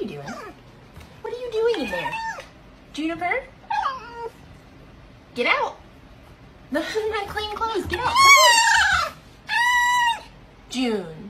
you doing? What are you doing in there? Juniper? Get out. No, not clean clothes. Get out. Come on. June.